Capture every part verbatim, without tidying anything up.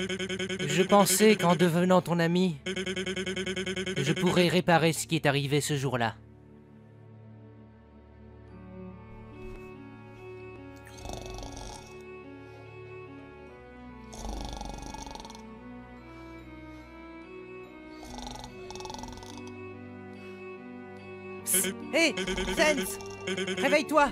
Je pensais qu'en devenant ton ami, je pourrais réparer ce qui est arrivé ce jour-là. Hé, hey, Sense, réveille-toi.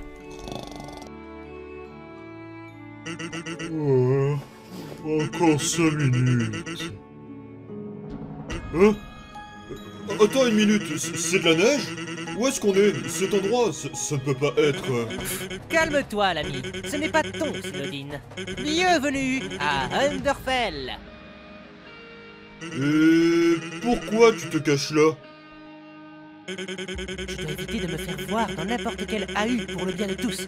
Oh, encore cinq minutes. Hein? Attends une minute, c'est de la neige? Où est-ce qu'on est? Cet endroit, ça, ça ne peut pas être... euh, Calme-toi, l'ami. Ce n'est pas ton Snowdin. Bienvenue à Underfell. Et pourquoi tu te caches là? Je t'ai évité de me faire voir dans n'importe quel A U pour le bien de tous.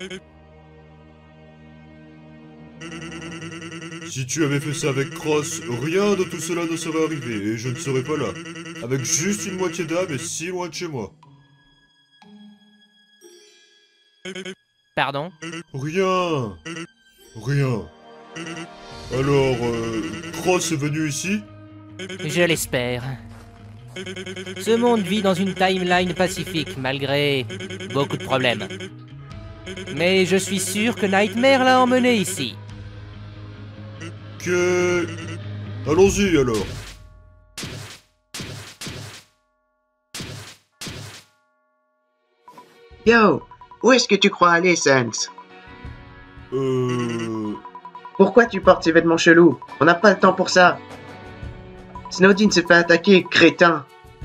Si tu avais fait ça avec Cross, rien de tout cela ne serait arrivé et je ne serais pas là. Avec juste une moitié d'âme et si loin de chez moi. Pardon? Rien. Rien. Alors, euh, Cross est venu ici? Je l'espère. Ce monde vit dans une timeline pacifique, malgré beaucoup de problèmes. Mais je suis sûr que Nightmare l'a emmené ici. Que... Allons-y alors. Yo, où est-ce que tu crois aller, Sans? Euh... Pourquoi tu portes ces vêtements chelous? On n'a pas le temps pour ça. Snowdin s'est fait attaquer, crétin.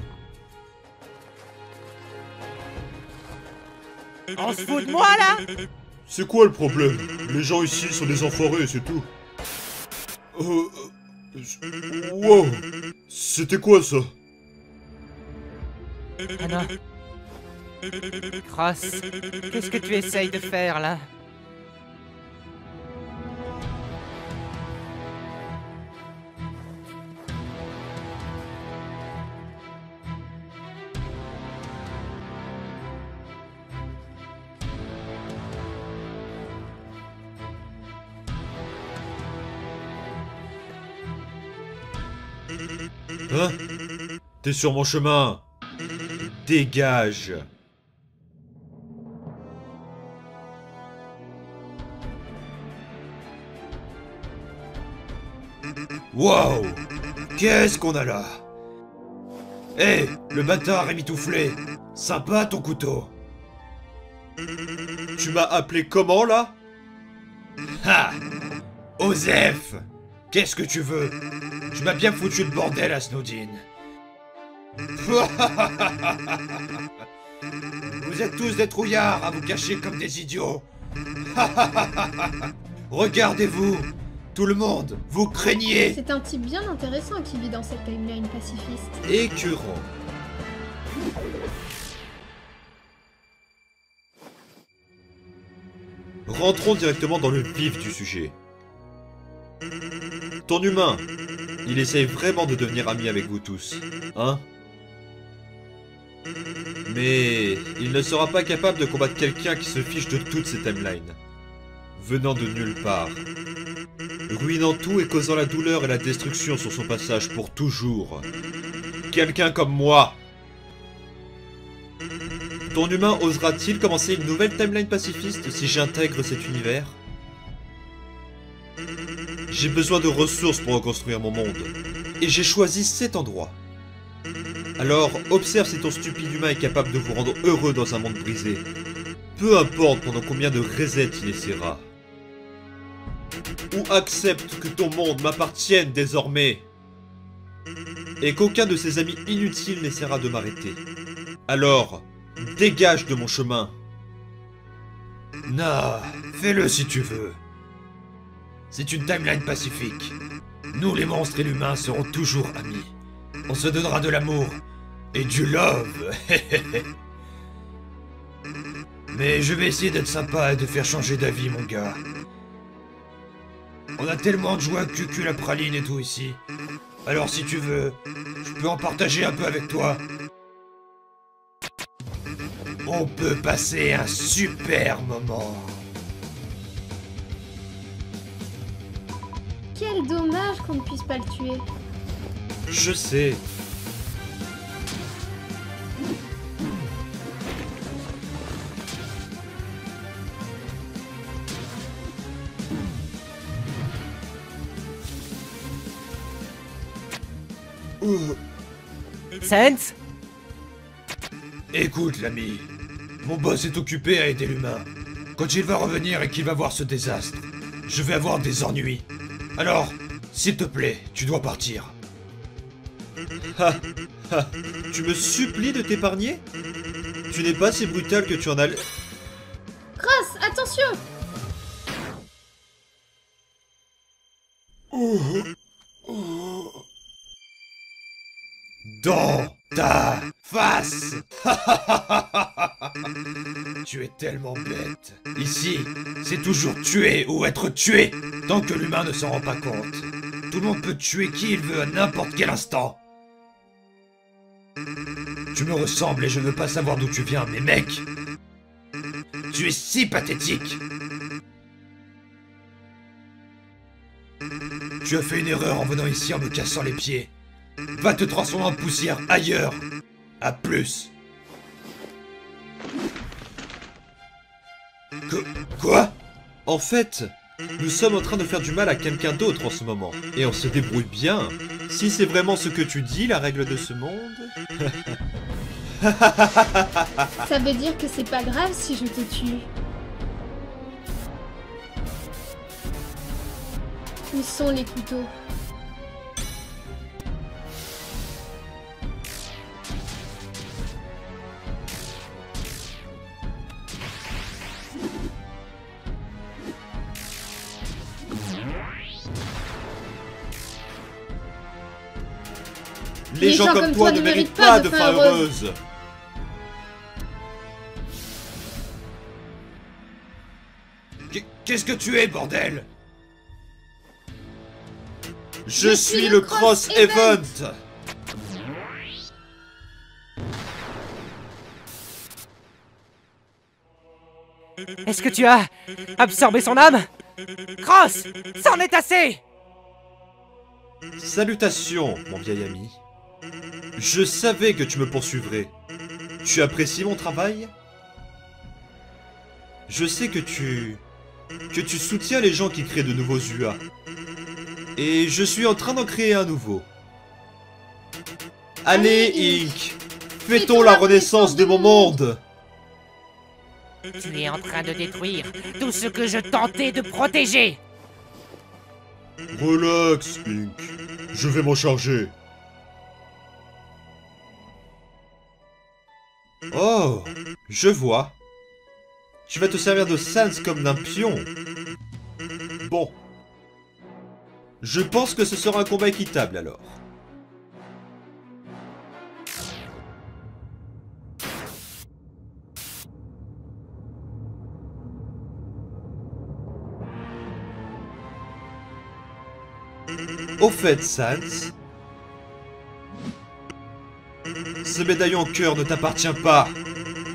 On se fout de moi, là? C'est quoi le problème? Les gens ici sont des enfoirés, c'est tout. Euh... euh, Wow. C'était quoi ça? Anna. Cross, qu'est-ce que tu essayes de faire, là? Hein? T'es sur mon chemin. Dégage. Wow! Qu'est-ce qu'on a là? Hé, hey, le bâtard est mitouflé. Sympa ton couteau. Tu m'as appelé comment là? Ha! Osef! Qu'est-ce que tu veux? Tu m'as bien foutu le bordel à Snowdin. Vous êtes tous des trouillards à vous cacher comme des idiots. Regardez-vous, tout le monde, vous craignez. C'est un type bien intéressant qui vit dans cette timeline pacifiste. Écœurant. Rentrons directement dans le vif du sujet. Ton humain, il essaye vraiment de devenir ami avec vous tous, hein? Mais il ne sera pas capable de combattre quelqu'un qui se fiche de toutes ces timelines, venant de nulle part, ruinant tout et causant la douleur et la destruction sur son passage pour toujours. Quelqu'un comme moi. Ton humain osera-t-il commencer une nouvelle timeline pacifiste si j'intègre cet univers? J'ai besoin de ressources pour reconstruire mon monde, et j'ai choisi cet endroit. Alors, observe si ton stupide humain est capable de vous rendre heureux dans un monde brisé. Peu importe pendant combien de resets il essaiera. Ou accepte que ton monde m'appartienne désormais. Et qu'aucun de ses amis inutiles n'essaiera de m'arrêter. Alors, dégage de mon chemin. Non, fais-le si tu veux. C'est une timeline pacifique. Nous, les monstres et l'humain, serons toujours amis. On se donnera de l'amour et du love. Mais je vais essayer d'être sympa et de faire changer d'avis, mon gars. On a tellement de joie que cul la praline et tout ici. Alors si tu veux, je peux en partager un peu avec toi. On peut passer un super moment. Quel dommage qu'on ne puisse pas le tuer. Je sais. Ouh. Sans? Écoute, l'ami. Mon boss est occupé à aider l'humain. Quand il va revenir et qu'il va voir ce désastre, je vais avoir des ennuis. Alors, s'il te plaît, tu dois partir. Ha, ha. Tu me supplies de t'épargner? Tu n'es pas si brutal que tu en as... Cross, attention! Dans ta face. Tu es tellement bête. Ici, c'est toujours tuer ou être tué, tant que l'humain ne s'en rend pas compte. Tout le monde peut tuer qui il veut à n'importe quel instant. Tu me ressembles et je ne veux pas savoir d'où tu viens, mais mec, tu es si pathétique. Tu as fait une erreur en venant ici en me cassant les pieds. Va te transformer en poussière ailleurs. À plus. Qu- Quoi? En fait, nous sommes en train de faire du mal à quelqu'un d'autre en ce moment. Et on se débrouille bien. Si c'est vraiment ce que tu dis, la règle de ce monde... Ça veut dire que c'est pas grave si je te tue. Où sont les couteaux? Les, Les gens, gens comme, comme toi, toi ne méritent pas de fin heureuse. heureuse. Qu'est-ce que tu es, bordel? Je, Je suis, suis le Cross Event. Event. Est-ce que tu as absorbé son âme? Cross, c'en est assez! Salutations, mon vieil ami. Je savais que tu me poursuivrais. Tu apprécies mon travail? Je sais que tu... que tu soutiens les gens qui créent de nouveaux U A. Et je suis en train d'en créer un nouveau. Allez, Inc. Fêtons la renaissance de mon monde. Tu es en train de détruire tout ce que je tentais de protéger. Relax, Inc. Je vais m'en charger. Oh, je vois. Tu vas te servir de Sans comme d'un pion. Bon. Je pense que ce sera un combat équitable alors. Au fait, Sans, ce médaillon en cœur ne t'appartient pas.